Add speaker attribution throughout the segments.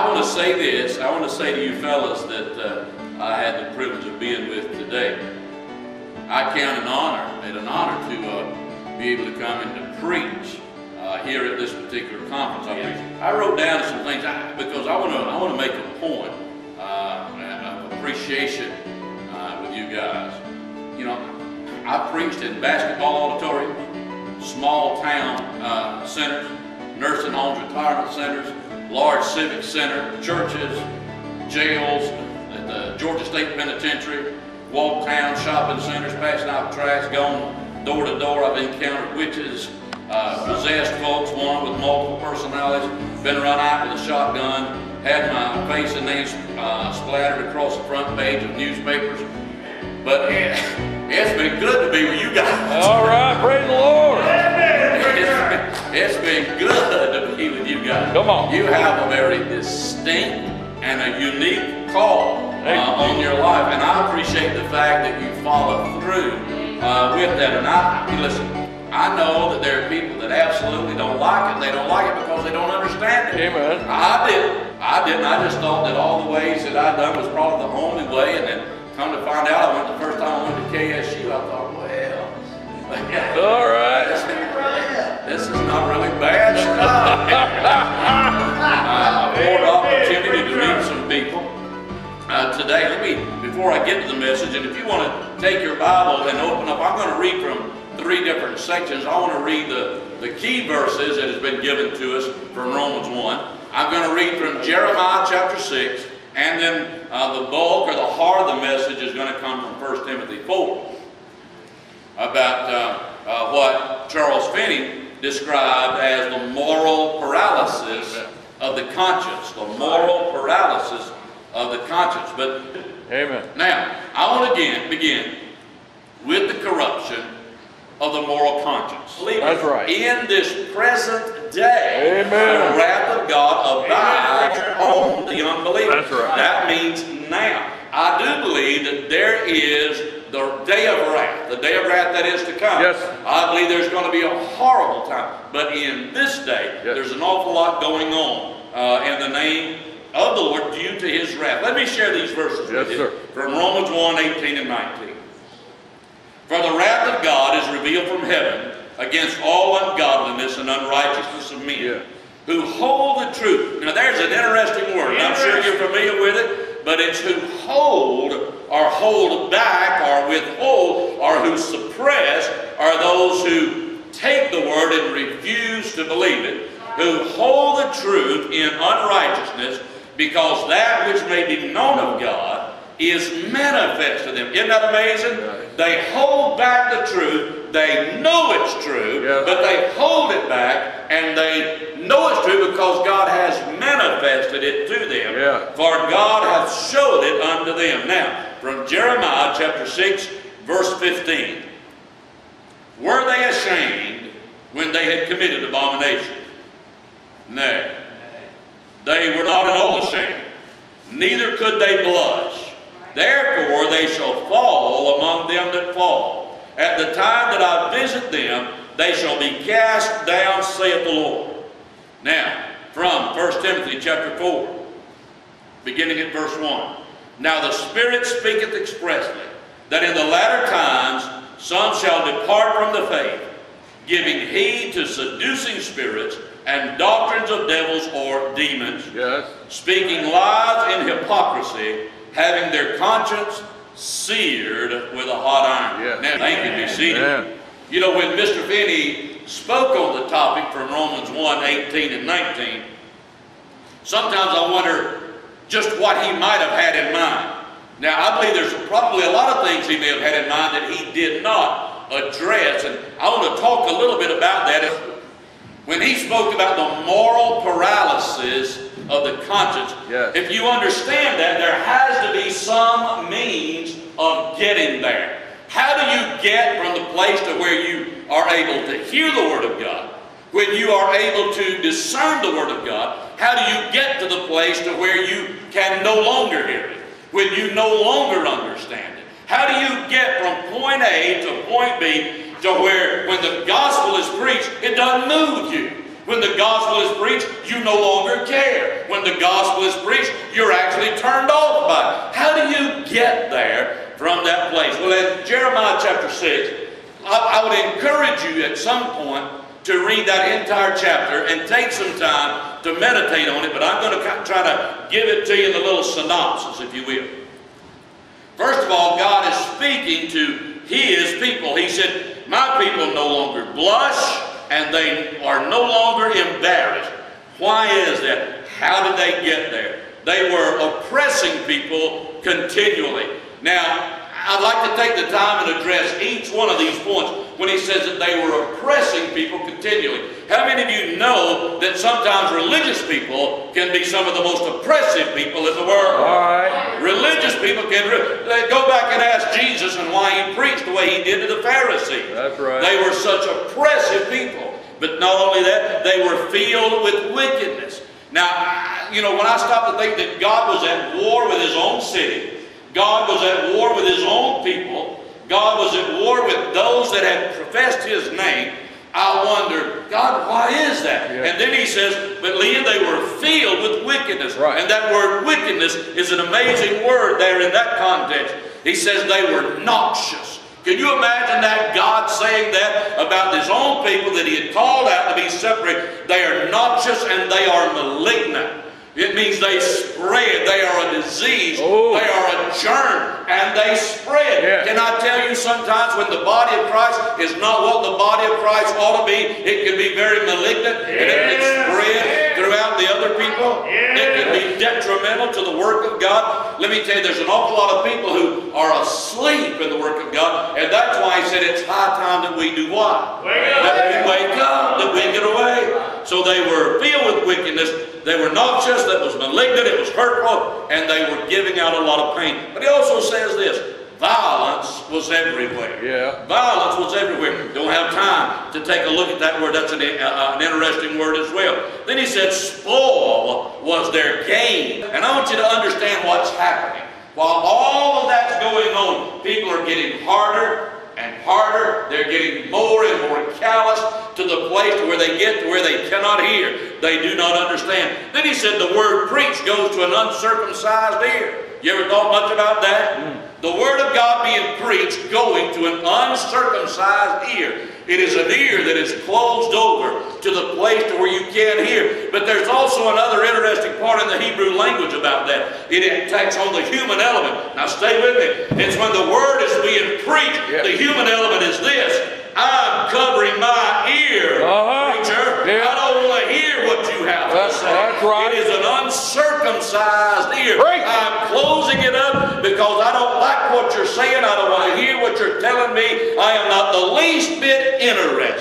Speaker 1: want to say this. I want to say to you fellas that I had the privilege of being with today. I count it an honor to be able to come and to preach here at this particular conference. I wrote down some things because I want to make a point of appreciation with you guys. You know, I preached in basketball auditoriums, small town centers, nursing homes, retirement centers, large civic center, churches, jails, at the Georgia State Penitentiary, walk town shopping centers, passing out trash, going door to door. I've encountered witches, possessed folks, one with multiple personalities, been run out with a shotgun, had my face and names splattered across the front page of newspapers. But it's been good to be with you guys.
Speaker 2: All right, praise the Lord.
Speaker 1: It's been good to be with you guys.
Speaker 2: Come on.
Speaker 1: You have a very distinct and a unique call on your life, and I appreciate the fact that you follow through with that. And listen, I know that there are people that absolutely don't like it. They don't like it because they don't understand it.
Speaker 2: Amen.
Speaker 1: I didn't. I just thought that all the ways that I'd done was probably the only way, and then come to find out, the first time I went to KSU, I thought, well,
Speaker 2: all right.
Speaker 1: This is not really bad stuff. I had an opportunity to meet some people today. Before I get to the message, and if you want to take your Bible and open up, I'm going to read from 3 different sections. I want to read the key verses that has been given to us from Romans 1. I'm going to read from Jeremiah chapter 6, and then the bulk or the heart of the message is going to come from 1 Timothy 4 about what Charles Finney described as the moral paralysis of the conscience. The moral paralysis of the conscience. But
Speaker 2: amen.
Speaker 1: Now, I want to begin with the corruption of the moral conscience.
Speaker 2: That's right.
Speaker 1: In this present day,
Speaker 2: amen,
Speaker 1: the wrath of God abides on the unbeliever.
Speaker 2: That's right.
Speaker 1: That means now. I do believe that there is the day of wrath, the day of wrath that is to come.
Speaker 2: Yes.
Speaker 1: I believe there's going to be a horrible time. But in this day,
Speaker 2: yes,
Speaker 1: there's an awful lot going on in the name of the Lord due to His wrath. Let me share these verses with you from Romans 1, 18 and 19. For the wrath of God is revealed from heaven against all ungodliness and unrighteousness of men, who hold the truth. Now there's an interesting word, and I'm sure you're familiar with it, but it's who hold or hold back or withhold or who suppress are those who take the word and refuse to believe it, who hold the truth in unrighteousness, because that which may be known of God is manifest to them. Isn't that amazing? They hold back the truth. They know it's true, but they hold it back, and they know it's true because God has manifested it to them. For God hath showed it unto them. Now, from Jeremiah chapter 6, verse 15. Were they ashamed when they had committed abomination? Nay. They were not at all ashamed, neither could they blush. Therefore they shall fall among them that fall. At the time that I visit them, they shall be cast down, saith the Lord. Now, from 1 Timothy chapter 4, beginning at verse 1. Now the Spirit speaketh expressly, that in the latter times some shall depart from the faith, giving heed to seducing spirits and doctrines of devils or demons, speaking lies in hypocrisy, having their conscience seared with a hot iron. Now, they can be seated. You know, when Mr. Finney spoke on the topic from Romans 1, 18 and 19, sometimes I wonder just what he might have had in mind. Now, I believe there's probably a lot of things he may have had in mind that he did not address, and I want to talk a little bit about that. When he spoke about the moral paralysis of the conscience, if you understand that, there has to be some means of getting there. How do you get from the place to where you are able to hear the Word of God? When you are able to discern the Word of God, how do you get to the place to where you can no longer hear it? When you no longer understand it? How do you get from point A to point B to where when the gospel is preached, it doesn't move you? When the gospel is preached, you no longer care. When the gospel is preached, you're actually turned off by it. How do you get there from that place? Well, in Jeremiah chapter 6, I would encourage you at some point to read that entire chapter and take some time to meditate on it, but I'm going to try to give it to you in a little synopsis, if you will. First of all, God is speaking to His people. He said, my people no longer blush, and they are no longer embarrassed. Why is that? How did they get there? They were oppressing people continually. Now, I'd like to take the time and address each one of these points when he says that they were oppressing people continually. How many of you know that sometimes religious people can be some of the most oppressive people in the world?
Speaker 2: All right.
Speaker 1: Religious people can go back and ask Jesus and why he preached the way he did to the Pharisees.
Speaker 2: That's right.
Speaker 1: They were such oppressive people. But not only that, they were filled with wickedness. Now, you know, when I stop to think that God was at war with His own city, God was at war with His own people, God was at war with those that had professed His name, I wonder, God, why is that? Yeah. And then he says, but Leah, they were filled with wickedness.
Speaker 2: Right.
Speaker 1: And that word wickedness is an amazing word there in that context. He says they were noxious. Can you imagine that, God saying that about His own people that He had called out to be separate? They are noxious and they are malignant. It means they spread. They are a disease.
Speaker 2: Oh.
Speaker 1: They are a germ, and they spread.
Speaker 2: Yeah.
Speaker 1: Can I tell you, sometimes when the body of Christ is not what the body of Christ ought to be, it can be very malignant, and it can spread throughout the other people. It can be detrimental to the work of God. Let me tell you, there's an awful lot of people who are asleep in the work of God, and that's why he said it's high time that we do what? That we wake up, that we get away. So they were filled with wickedness. They were noxious, that was malignant, it was hurtful, and they were giving out a lot of pain. But he also says this, violence was everywhere.
Speaker 2: Yeah.
Speaker 1: Violence was everywhere. Don't have time to take a look at that word. That's an interesting word as well. Then he said spoil was their gain. And I want you to understand what's happening. While all of that's going on, people are getting harder and harder. They're getting more and more callous to the place where they get to where they cannot hear. They do not understand. Then he said the word preach goes to an uncircumcised ear. You ever thought much about that? The word of God being preached going to an uncircumcised ear. It is an ear that is closed over to the place to where you can't hear. But there's also another interesting part in the Hebrew language about that. It attacks on the human element. Now stay with me. It's when the word is being preached, the human element is this. I'm covering my ear, preacher. I don't want to hear what you have to say.
Speaker 2: That's right.
Speaker 1: It is an uncircumcised ear.
Speaker 2: Preach.
Speaker 1: I'm closing it up because I don't like what you're saying. I don't want to hear what you're telling me. I am not the least bit interested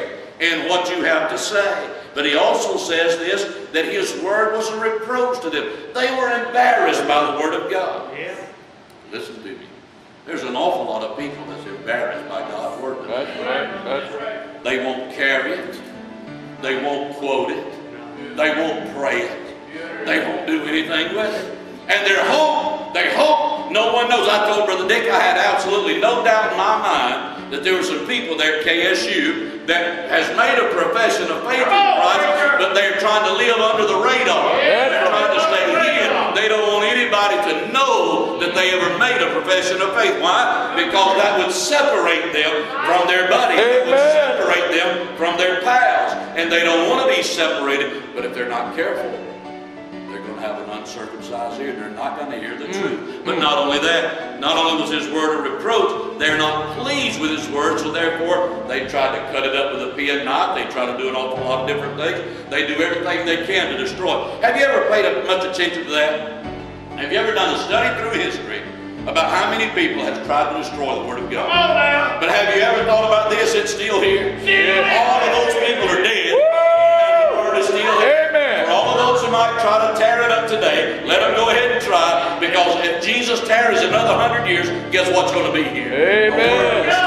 Speaker 1: in what you have to say. But he also says this, that his word was a reproach to them. They were embarrassed by the word of God. Yeah. Listen to me. There's an awful lot of people that's embarrassed by God's word.
Speaker 2: That's right. That's right.
Speaker 1: They won't carry it. They won't quote it. They won't pray it. They won't do anything with it. And they hope no one knows. I told Brother Dick I had absolutely no doubt in my mind that there were some people there at KSU that has made a profession of faith in Christ, but they're trying to live under the radar. They're trying to stay hidden. They don't want anybody to know that they ever made a profession of faith. Why? Because that would separate them from their buddies. It would separate them from their pals. And they don't want to be separated. But if they're not careful, they're going to have an uncircumcised ear. They're not going to hear the truth. But not only that, not only was his word a reproach, they're not pleased with his word, so therefore they try to cut it up with a penknife. They try to do an awful lot of different things. They do everything they can to destroy it. Have you ever paid much attention to that? Have you ever done a study through history about how many people have tried to destroy the word of God? But have you ever thought about this? It's still here. All of those people are dead. And the word is still here. For all of those who might try to tear it up today, let them go ahead and try, because if Jesus tarries another 100 years, guess what's going to be here?
Speaker 2: Amen.